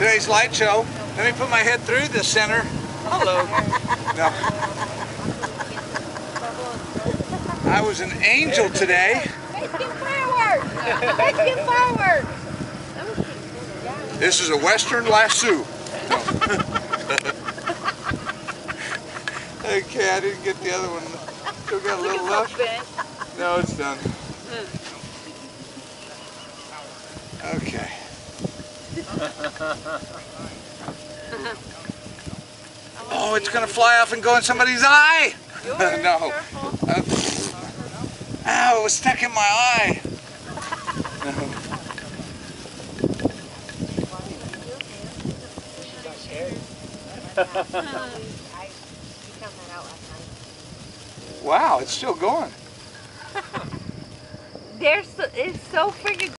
today's light show. Let me put my head through the center. Hello. No. I was an angel today. Mexican fireworks! Mexican fireworks! This is a Western lasso. No. Okay, I didn't get the other one. Still got a little left. No, it's done. Okay. Oh, it's going to fly off and go in somebody's eye. No. Ow, it was stuck in my eye. No. Wow, it's still going. It's so freaking